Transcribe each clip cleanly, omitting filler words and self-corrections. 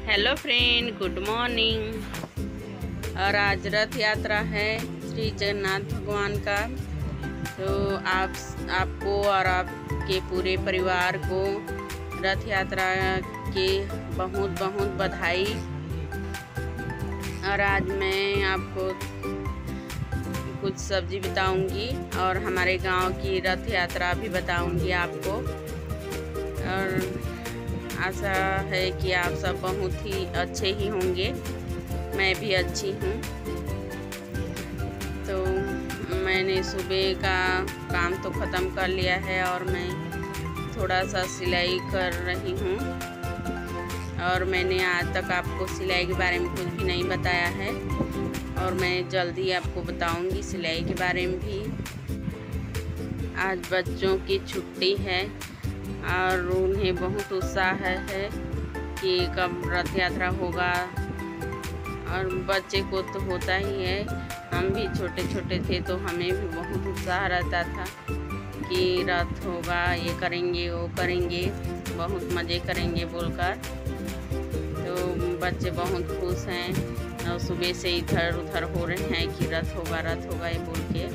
Hello friend, good morning. और आज रथ यात्रा है श्री जगन्नाथ भगवान का। तो आपको और आपके पूरे परिवार को रथ यात्रा के बहुत बहुत बधाई। और आज मैं आपको कुछ सब्जी बताऊंगी और हमारे गांव की रथ यात्रा भी बताऊंगी आपको। और आशा है कि आप सब बहुत ही अच्छे ही होंगे, मैं भी अच्छी हूँ। तो मैंने सुबह का काम तो ख़त्म कर लिया है और मैं थोड़ा सा सिलाई कर रही हूँ। और मैंने आज तक आपको सिलाई के बारे में कुछ भी नहीं बताया है और मैं जल्दी आपको बताऊंगी सिलाई के बारे में भी। आज बच्चों की छुट्टी है और उन्हें बहुत उत्साह है कि कब रथ यात्रा होगा। और बच्चे को तो होता ही है, हम भी छोटे छोटे थे तो हमें भी बहुत उत्साह रहता था कि रथ होगा, ये करेंगे वो करेंगे, बहुत मज़े करेंगे बोलकर। तो बच्चे बहुत खुश हैं और सुबह से इधर उधर हो रहे हैं कि रथ होगा ये बोल के।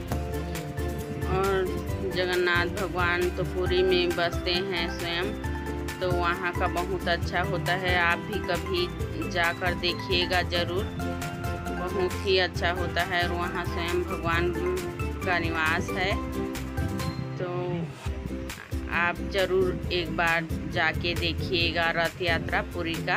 और जगन्नाथ भगवान तो पुरी में बसते हैं स्वयं, तो वहाँ का बहुत अच्छा होता है। आप भी कभी जाकर देखिएगा ज़रूर, बहुत ही अच्छा होता है। और वहाँ स्वयं भगवान का निवास है, तो आप ज़रूर एक बार जाके देखिएगा रथ यात्रा पुरी का।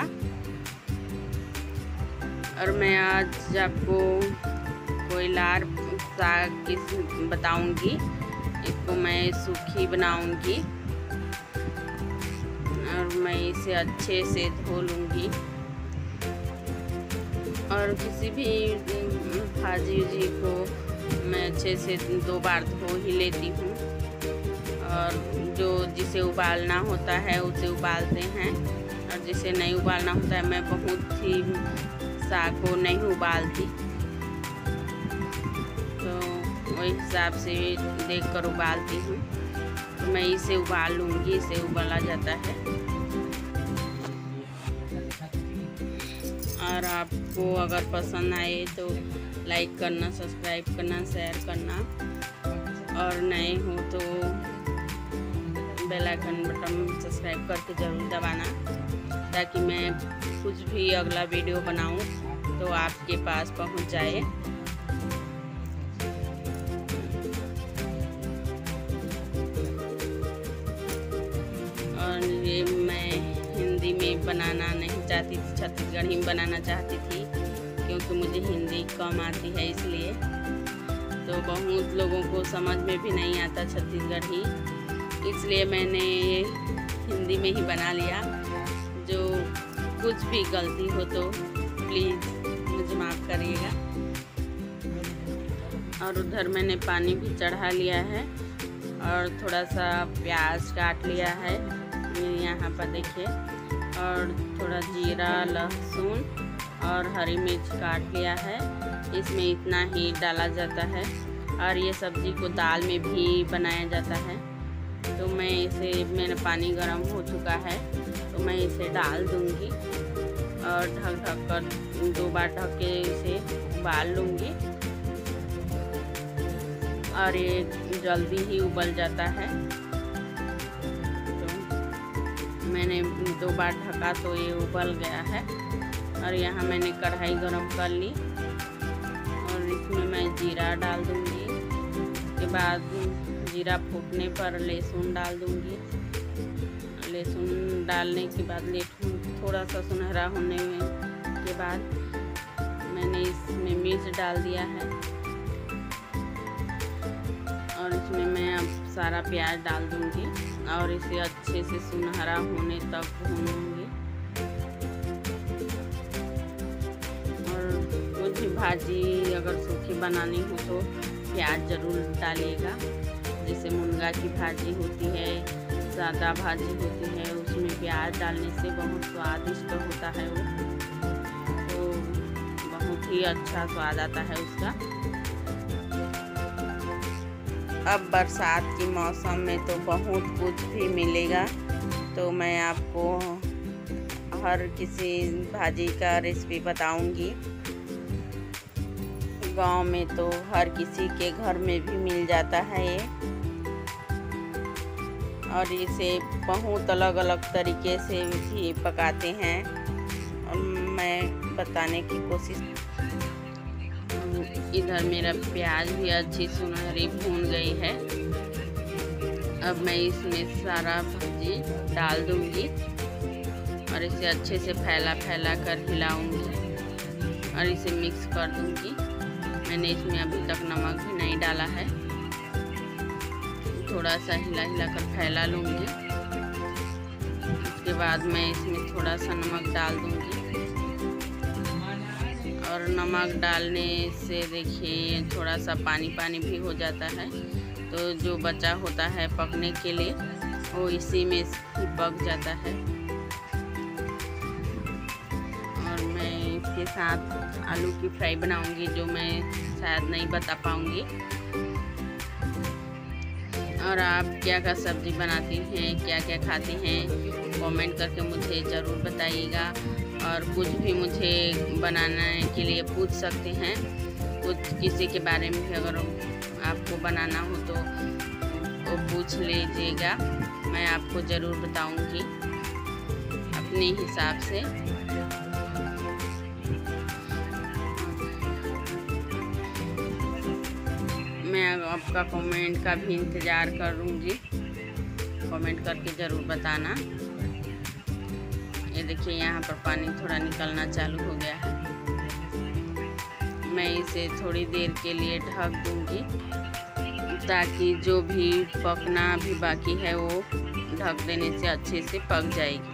और मैं आज आपको कोयलार साग की बताऊंगी। इसको मैं सूखी बनाऊंगी और मैं इसे अच्छे से धो लूँगी। और किसी भी भाजी उजी को मैं अच्छे से 2 बार धो ही लेती हूँ। और जो जिसे उबालना होता है उसे उबालते हैं, और जिसे नहीं उबालना होता है, मैं बहुत ही साग को नहीं उबालती, वही हिसाब से देखकर उबालती हूँ। तो मैं इसे उबाल लूँगी, इसे उबाला जाता है। और आपको अगर पसंद आए तो लाइक करना, सब्सक्राइब करना, शेयर करना, और नए हो तो बेल आइकन बटन सब्सक्राइब करके ज़रूर दबाना, ताकि मैं कुछ भी अगला वीडियो बनाऊँ तो आपके पास पहुँच जाए। ये मैं हिंदी में बनाना नहीं चाहती थी, छत्तीसगढ़ी में बनाना चाहती थी, क्योंकि मुझे हिंदी कम आती है, इसलिए। तो बहुत लोगों को समझ में भी नहीं आता छत्तीसगढ़ी, इसलिए मैंने ये हिंदी में ही बना लिया। जो कुछ भी गलती हो तो प्लीज़ मुझे माफ़ करिएगा। और उधर मैंने पानी भी चढ़ा लिया है और थोड़ा सा प्याज काट लिया है यहाँ पर देखिए, और थोड़ा जीरा, लहसुन और हरी मिर्च काट लिया है। इसमें इतना ही डाला जाता है। और ये सब्ज़ी को दाल में भी बनाया जाता है। तो मैं इसे, मेरा पानी गर्म हो चुका है तो मैं इसे डाल दूँगी और ढक कर 2 बार ढक के इसे उबाल लूँगी। और ये जल्दी ही उबल जाता है। मैंने 2 बार ढका तो ये उबल गया है। और यहाँ मैंने कढ़ाई गरम कर ली और इसमें मैं जीरा डाल दूँगी। उसके बाद जीरा फूटने पर लहसुन डाल दूँगी। लहसुन डालने के बाद लहसुन थोड़ा सा सुनहरा होने के बाद मैंने इसमें मिर्च डाल दिया है। और इसमें मैं अब सारा प्याज डाल दूँगी और इसे अच्छे से सुनहरा होने तक भूनूंगी। और कुछ भी भाजी अगर सूखी बनानी हो तो प्याज ज़रूर डालिएगा। जैसे मुनगा की भाजी होती है, सादा भाजी होती है, उसमें प्याज डालने से बहुत स्वादिष्ट होता है वो, तो बहुत ही अच्छा स्वाद आता है उसका। अब बरसात के मौसम में तो बहुत कुछ भी मिलेगा, तो मैं आपको हर किसी भाजी का रेसिपी बताऊंगी। गांव में तो हर किसी के घर में भी मिल जाता है ये, और इसे बहुत अलग अलग तरीके से भी पकाते हैं और मैं बताने की कोशिश। इधर मेरा प्याज भी अच्छी सुनहरी भून गई है। अब मैं इसमें सारा भाजी डाल दूंगी और इसे अच्छे से फैला कर हिलाऊंगी और इसे मिक्स कर दूंगी। मैंने इसमें अभी तक नमक भी नहीं डाला है। थोड़ा सा हिला कर फैला लूँगी। उसके बाद मैं इसमें थोड़ा सा नमक डाल दूँगी और नमक डालने से देखिए थोड़ा सा पानी भी हो जाता है, तो जो बचा होता है पकने के लिए वो इसी में ही पक जाता है। और मैं इसके साथ आलू की फ्राई बनाऊँगी, जो मैं शायद नहीं बता पाऊँगी। और आप क्या क्या सब्ज़ी बनाती हैं, क्या क्या खाती हैं, कमेंट करके मुझे ज़रूर बताइएगा। और कुछ भी मुझे बनाने के लिए पूछ सकते हैं, कुछ किसी के बारे में भी अगर आपको बनाना हो तो वो पूछ लीजिएगा, मैं आपको ज़रूर बताऊंगी अपने हिसाब से। मैं आपका कमेंट का भी इंतज़ार करूँगी, कमेंट करके ज़रूर बताना। ये देखिए यहाँ पर पानी थोड़ा निकलना चालू हो गया है। मैं इसे थोड़ी देर के लिए ढक दूँगी ताकि जो भी पकना भी बाकी है वो ढक देने से अच्छे से पक जाएगी।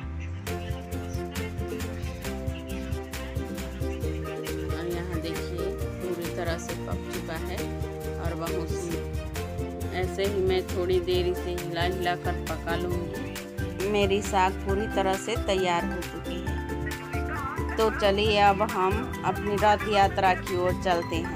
और यहाँ देखिए पूरी तरह से पक चुका है और बहुत सी ऐसे ही मैं थोड़ी देर इसे हिला कर पका लूँगी। मेरी साग पूरी तरह से तैयार हो चुकी है। तो चलिए अब हम अपनी रथ यात्रा की ओर चलते हैं।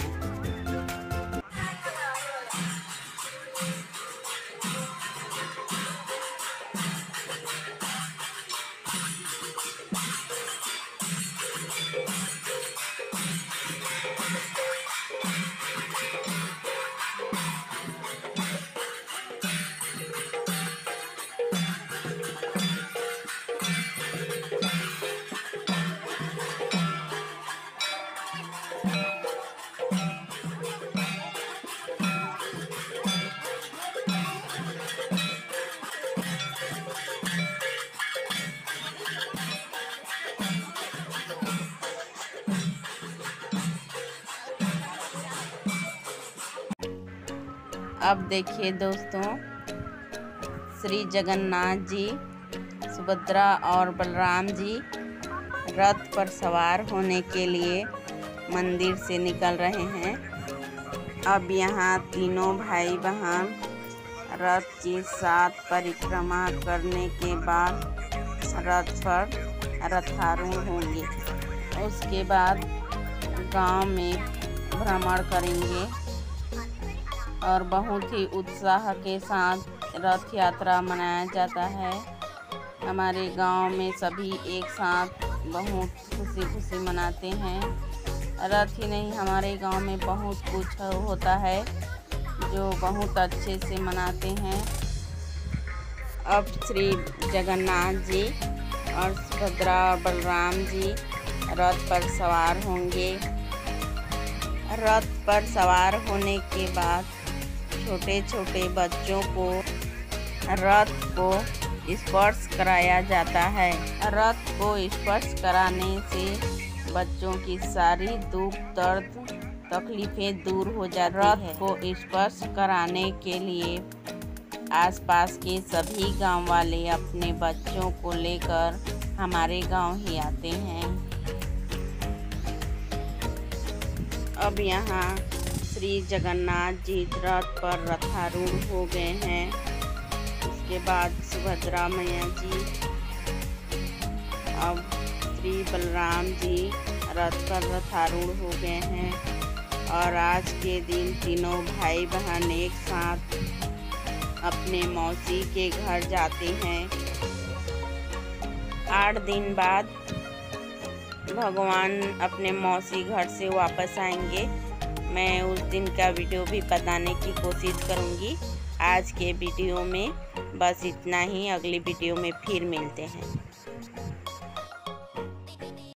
अब देखिए दोस्तों, श्री जगन्नाथ जी, सुभद्रा और बलराम जी रथ पर सवार होने के लिए मंदिर से निकल रहे हैं। अब यहाँ तीनों भाई बहन रथ की 7 परिक्रमा करने के बाद रथ पर रथारूढ़ होंगे। उसके बाद गांव में भ्रमण करेंगे और बहुत ही उत्साह के साथ रथ यात्रा मनाया जाता है। हमारे गांव में सभी एक साथ बहुत खुशी मनाते हैं। रथ ही नहीं, हमारे गांव में बहुत कुछ होता है जो बहुत अच्छे से मनाते हैं। अब श्री जगन्नाथ जी और सुभद्रा और बलराम जी रथ पर सवार होंगे। रथ पर सवार होने के बाद छोटे छोटे बच्चों को रथ को स्पर्श कराया जाता है। रथ को स्पर्श कराने से बच्चों की सारी दुख दर्द तकलीफें दूर हो जाती है। रथ को स्पर्श कराने के लिए आसपास के सभी गांव वाले अपने बच्चों को लेकर हमारे गांव ही आते हैं। अब यहाँ श्री जगन्नाथ जी रथ पर रथारूढ़ हो गए हैं। उसके बाद सुभद्रा मैया जी, अब श्री बलराम जी रथ पर रथारूढ़ हो गए हैं। और आज के दिन तीनों भाई बहन एक साथ अपने मौसी के घर जाते हैं। 8 दिन बाद भगवान अपने मौसी घर से वापस आएंगे। मैं उस दिन का वीडियो भी बताने की कोशिश करूँगी। आज के वीडियो में बस इतना ही, अगली वीडियो में फिर मिलते हैं।